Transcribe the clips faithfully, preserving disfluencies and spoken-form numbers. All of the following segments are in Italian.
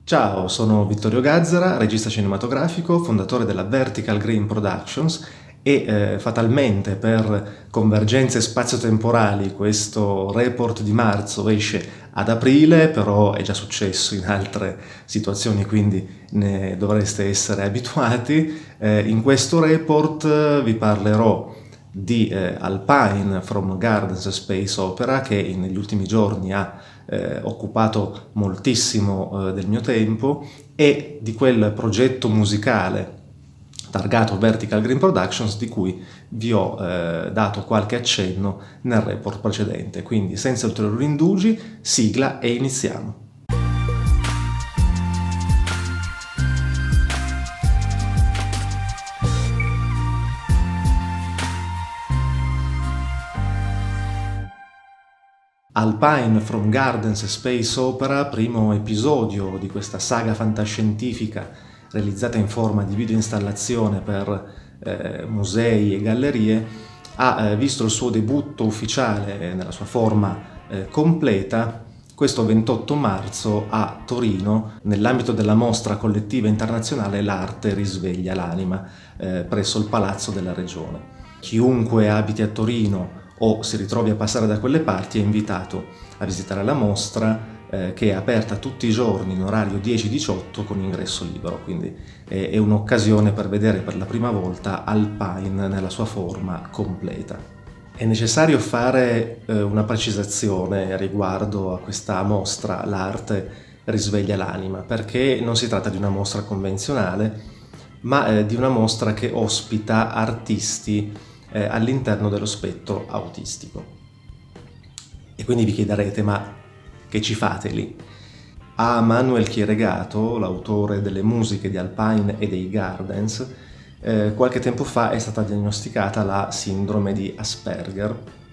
Ciao, sono Vittorio Gazzara, regista cinematografico, fondatore della Vertical Green Productions e eh, fatalmente per convergenze spazio-temporali questo report di marzo esce ad aprile, però è già successo in altre situazioni, quindi ne dovreste essere abituati. Eh, in questo report vi parlerò di eh, Alpine from Gardens Space Opera, che negli ultimi giorni ha eh, occupato moltissimo eh, del mio tempo, e di quel progetto musicale targato Vertical Green Productions di cui vi ho eh, dato qualche accenno nel report precedente. Quindi senza ulteriori indugi, sigla e iniziamo. Alpine from Gardens Space Opera, primo episodio di questa saga fantascientifica realizzata in forma di videoinstallazione per eh, musei e gallerie, ha eh, visto il suo debutto ufficiale nella sua forma eh, completa questo ventotto marzo a Torino, nell'ambito della mostra collettiva internazionale L'arte risveglia l'anima, eh, presso il Palazzo della Regione. Chiunque abiti a Torino o si ritrovi a passare da quelle parti è invitato a visitare la mostra, eh, che è aperta tutti i giorni in orario dieci diciotto con ingresso libero, quindi è, è un'occasione per vedere per la prima volta Alpine nella sua forma completa. È necessario fare eh, una precisazione riguardo a questa mostra L'arte risveglia l'anima, perché non si tratta di una mostra convenzionale, ma eh, di una mostra che ospita artisti Eh, all'interno dello spettro autistico. E quindi vi chiederete, ma che ci fate lì? A Manuel Chieregato, l'autore delle musiche di Alpine e dei Gardens, eh, qualche tempo fa è stata diagnosticata la sindrome di Asperger,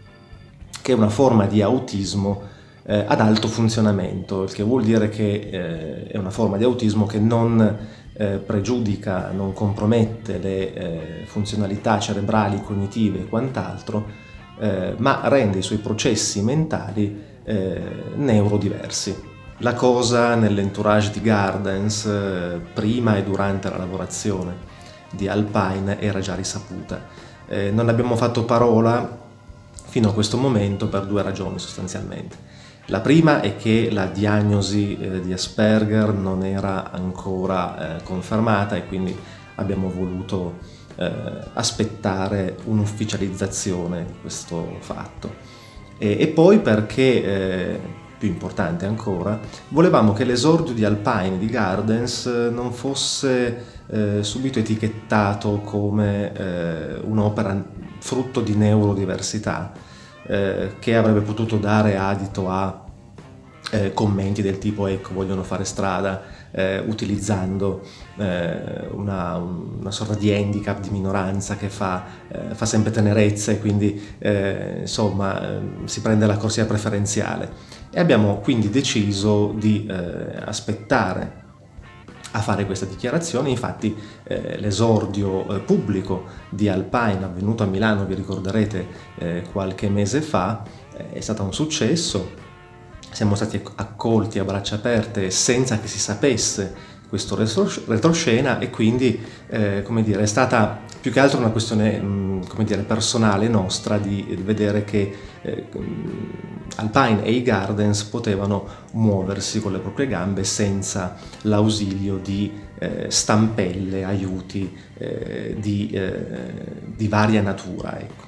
che è una forma di autismo eh, ad alto funzionamento, il che vuol dire che eh, è una forma di autismo che non Eh, pregiudica, non compromette le eh, funzionalità cerebrali, cognitive e quant'altro, eh, ma rende i suoi processi mentali eh, neurodiversi. La cosa nell'entourage di Gardens, eh, prima e durante la lavorazione di Alpine, era già risaputa. Eh, non abbiamo fatto parola fino a questo momento per due ragioni sostanzialmente. La prima è che la diagnosi eh, di Asperger non era ancora eh, confermata e quindi abbiamo voluto eh, aspettare un'ufficializzazione di questo fatto. E, e poi perché, eh, più importante ancora, volevamo che l'esordio di Alpine di Gardens non fosse eh, subito etichettato come eh, un'opera frutto di neurodiversità, Eh, che avrebbe potuto dare adito a eh, commenti del tipo ecco vogliono fare strada eh, utilizzando eh, una, una sorta di handicap di minoranza che fa, eh, fa sempre tenerezza e quindi eh, insomma eh, si prende la corsia preferenziale, e abbiamo quindi deciso di eh, aspettare a fare questa dichiarazione. Infatti eh, l'esordio eh, pubblico di Alpine avvenuto a Milano, vi ricorderete, eh, qualche mese fa, eh, è stato un successo. Siamo stati accolti a braccia aperte senza che si sapesse questo retroscena, e quindi eh, come dire, è stata più che altro una questione mh, come dire, personale nostra di vedere che eh, Alpine e i Gardens potevano muoversi con le proprie gambe senza l'ausilio di eh, stampelle, aiuti eh, di, eh, di varia natura. Ecco.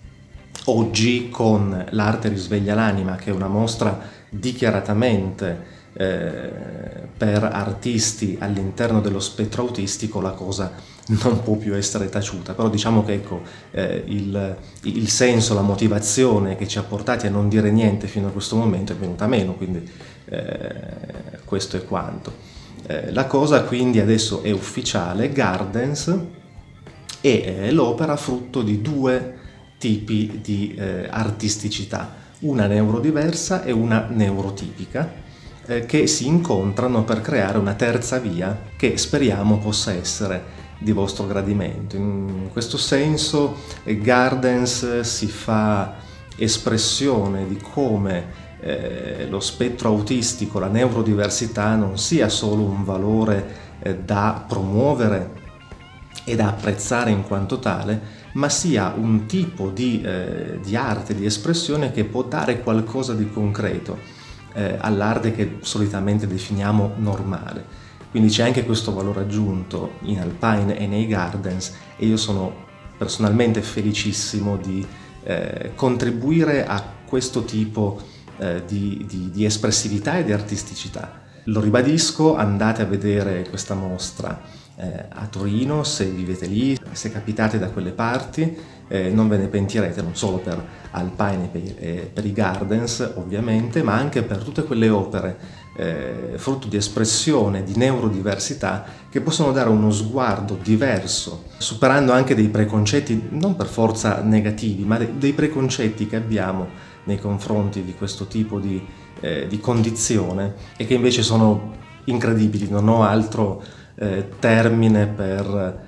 Oggi con L'arte risveglia l'anima, che è una mostra dichiaratamente eh, per artisti all'interno dello spettro autistico, la cosa non può più essere taciuta, però diciamo che ecco, eh, il, il senso, la motivazione che ci ha portati a non dire niente fino a questo momento è venuta meno, quindi eh, questo è quanto. Eh, la cosa quindi adesso è ufficiale: Gardens è eh, l'opera frutto di due tipi di eh, artisticità, una neurodiversa e una neurotipica, eh, che si incontrano per creare una terza via che speriamo possa essere di vostro gradimento. In questo senso Gardens si fa espressione di come eh, lo spettro autistico, la neurodiversità non sia solo un valore eh, da promuovere e da apprezzare in quanto tale, ma sia un tipo di, eh, di arte, di espressione che può dare qualcosa di concreto eh, all'arte che solitamente definiamo normale. Quindi c'è anche questo valore aggiunto in Alpine e nei Gardens, e io sono personalmente felicissimo di eh, contribuire a questo tipo eh, di, di, di espressività e di artisticità. Lo ribadisco, andate a vedere questa mostra Eh, a Torino, se vivete lì, se capitate da quelle parti, eh, non ve ne pentirete, non solo per Alpine e per, eh, per i Gardens ovviamente, ma anche per tutte quelle opere eh, frutto di espressione, di neurodiversità, che possono dare uno sguardo diverso, superando anche dei preconcetti, non per forza negativi, ma de- dei preconcetti che abbiamo nei confronti di questo tipo di, eh, di condizione, e che invece sono incredibili, non ho altro Eh, termine per,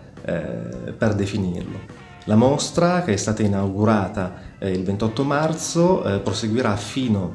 eh, per definirlo. La mostra, che è stata inaugurata eh, il ventotto marzo, eh, proseguirà fino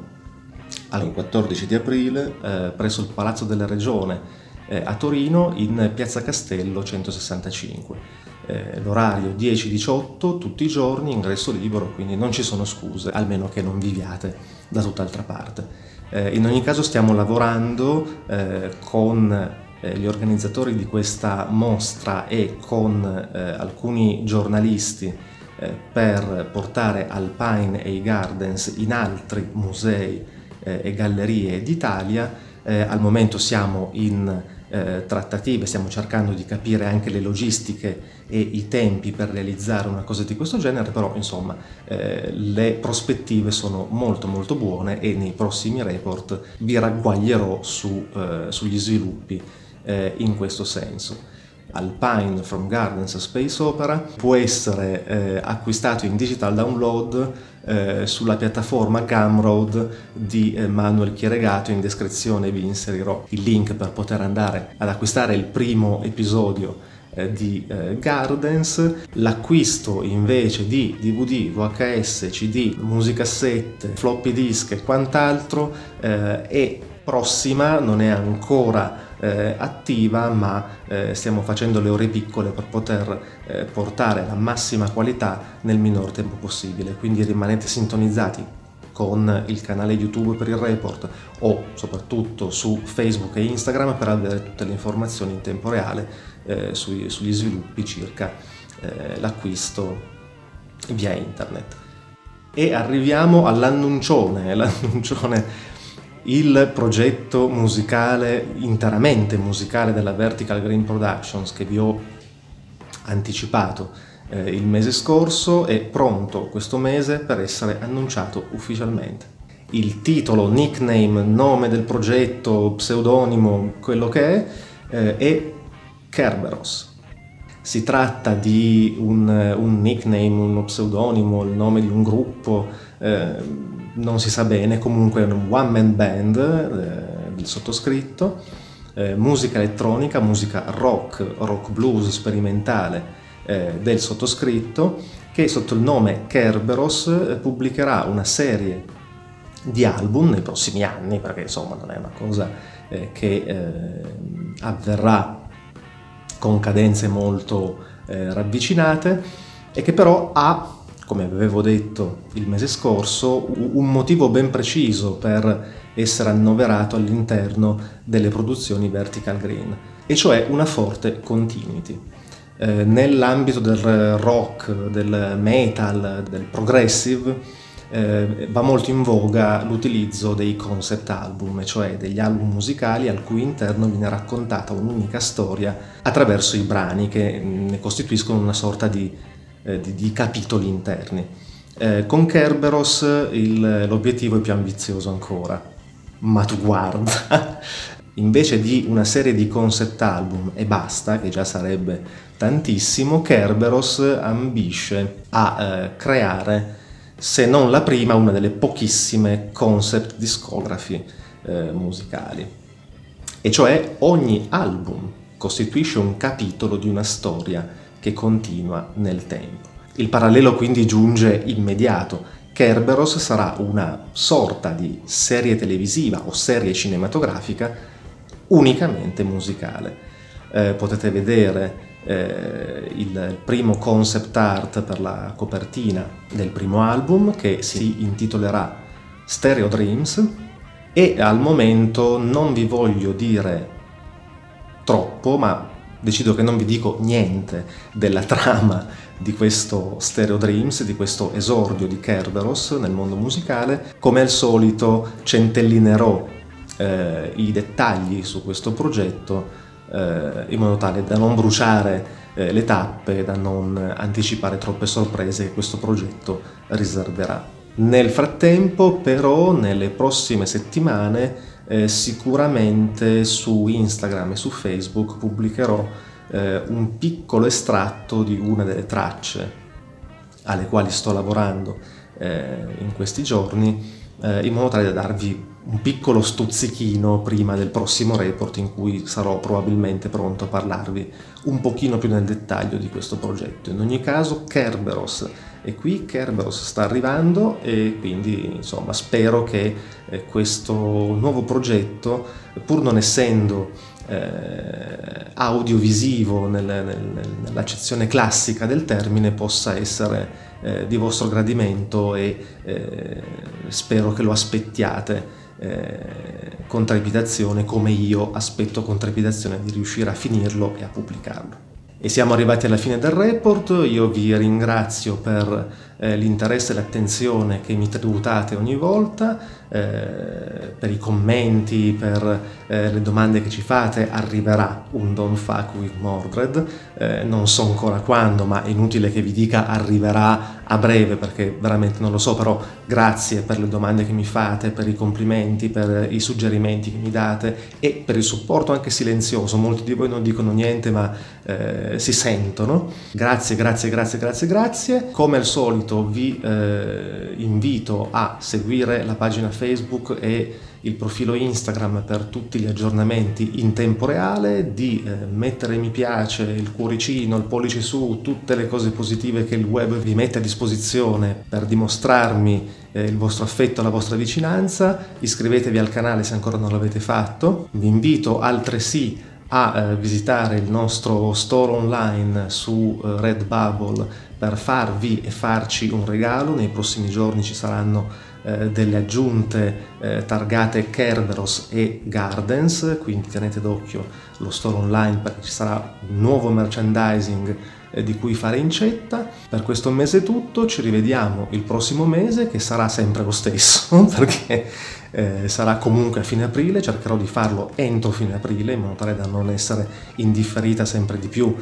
al quattordici di aprile eh, presso il Palazzo della Regione eh, a Torino, in Piazza Castello centosessantacinque. Eh, l'orario dieci diciotto tutti i giorni, ingresso libero, quindi non ci sono scuse, almeno che non viviate da tutt'altra parte. Eh, in ogni caso stiamo lavorando eh, con gli organizzatori di questa mostra e con eh, alcuni giornalisti eh, per portare Alpine e i Gardens in altri musei eh, e gallerie d'Italia. Eh, al momento siamo in eh, trattative, stiamo cercando di capire anche le logistiche e i tempi per realizzare una cosa di questo genere, però insomma eh, le prospettive sono molto molto buone, e nei prossimi report vi ragguaglierò su, eh, sugli sviluppi Eh, in questo senso. Alpine From Gardens a Space Opera può essere eh, acquistato in digital download eh, sulla piattaforma Gumroad di eh, Manuel Chieregato. In descrizione vi inserirò il link per poter andare ad acquistare il primo episodio eh, di eh, Gardens. L'acquisto invece di D V D, V H S, C D, musicassette, floppy disk e quant'altro eh, è prossima, non è ancora Eh, attiva, ma eh, stiamo facendo le ore piccole per poter eh, portare la massima qualità nel minor tempo possibile, quindi rimanete sintonizzati con il canale YouTube per il report, o soprattutto su Facebook e Instagram, per avere tutte le informazioni in tempo reale eh, sui, sugli sviluppi circa eh, l'acquisto via internet. E arriviamo all'annuncione, l'annuncione il progetto musicale, interamente musicale, della Vertical Green Productions, che vi ho anticipato eh, il mese scorso, è pronto questo mese per essere annunciato ufficialmente. Il titolo, nickname, nome del progetto, pseudonimo, quello che è, eh, è Kerberos. Si tratta di un, un nickname, uno pseudonimo, il nome di un gruppo, eh, non si sa bene, comunque è un one man band eh, del sottoscritto, eh, musica elettronica, musica rock, rock blues sperimentale eh, del sottoscritto, che sotto il nome Kerberos eh, pubblicherà una serie di album nei prossimi anni, perché insomma non è una cosa eh, che eh, avverrà con cadenze molto eh, ravvicinate, e che però ha, come avevo detto il mese scorso, un motivo ben preciso per essere annoverato all'interno delle produzioni Vertical Green, e cioè una forte continuity. Eh, nell'ambito del rock, del metal, del progressive, eh, va molto in voga l'utilizzo dei concept album, cioè degli album musicali al cui interno viene raccontata un'unica storia attraverso i brani, che ne costituiscono una sorta di Eh, di, di capitoli interni. Eh, con Kerberos il, l'obiettivo è più ambizioso ancora, ma tu guarda, invece di una serie di concept album e basta, che già sarebbe tantissimo, Kerberos ambisce a eh, creare, se non la prima, una delle pochissime concept discography eh, musicali, e cioè ogni album costituisce un capitolo di una storia che continua nel tempo. Il parallelo quindi giunge immediato. Kerberos sarà una sorta di serie televisiva o serie cinematografica unicamente musicale. Eh, potete vedere eh, il primo concept art per la copertina del primo album, che si intitolerà Stereo Dreams, e al momento non vi voglio dire troppo, ma decido che non vi dico niente della trama di questo Stereo Dreams, di questo esordio di Kerberos nel mondo musicale. Come al solito centellinerò eh, i dettagli su questo progetto eh, in modo tale da non bruciare eh, le tappe, da non anticipare troppe sorprese che questo progetto riserverà. Nel frattempo, però, nelle prossime settimane eh, sicuramente su Instagram e su Facebook pubblicherò eh, un piccolo estratto di una delle tracce alle quali sto lavorando eh, in questi giorni, eh, in modo tale da darvi un piccolo stuzzichino prima del prossimo report, in cui sarò probabilmente pronto a parlarvi un pochino più nel dettaglio di questo progetto. In ogni caso, Kerberos è qui, Kerberos sta arrivando, e quindi insomma spero che eh, questo nuovo progetto, pur non essendo eh, audiovisivo nel, nel, nell'accezione classica del termine, possa essere eh, di vostro gradimento, e eh, spero che lo aspettiate eh, con trepidazione, come io aspetto con trepidazione di riuscire a finirlo e a pubblicarlo. E siamo arrivati alla fine del report. Io vi ringrazio per eh, l'interesse e l'attenzione che mi tributate ogni volta, eh, per i commenti, per eh, le domande che ci fate. Arriverà un Don't Fuck With Mordred, eh, non so ancora quando, ma è inutile che vi dica arriverà a breve, perché veramente non lo so, però grazie per le domande che mi fate, per i complimenti, per i suggerimenti che mi date e per il supporto anche silenzioso. Molti di voi non dicono niente, ma eh, si sentono. Grazie, grazie, grazie, grazie, grazie. Come al solito vi eh, invito a seguire la pagina Facebook e il profilo Instagram per tutti gli aggiornamenti in tempo reale, di eh, mettere mi piace, il cuoricino, il pollice su, tutte le cose positive che il web vi mette a disposizione per dimostrarmi eh, il vostro affetto, la vostra vicinanza. Iscrivetevi al canale se ancora non l'avete fatto. Vi invito altresì a eh, visitare il nostro store online su eh, Redbubble per farvi e farci un regalo. Nei prossimi giorni ci saranno eh, delle aggiunte eh, targate Kerberos e Gardens, quindi tenete d'occhio lo store online perché ci sarà un nuovo merchandising eh, di cui fare incetta. Per questo mese è tutto, ci rivediamo il prossimo mese, che sarà sempre lo stesso perché Eh, sarà comunque a fine aprile. Cercherò di farlo entro fine aprile, in modo tale da non essere indifferita sempre di più,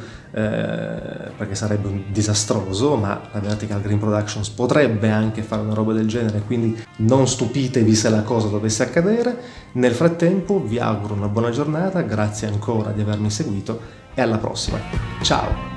eh, perché sarebbe un disastroso, ma la Vertical Green Productions potrebbe anche fare una roba del genere, quindi non stupitevi se la cosa dovesse accadere. Nel frattempo vi auguro una buona giornata, grazie ancora di avermi seguito e alla prossima. Ciao!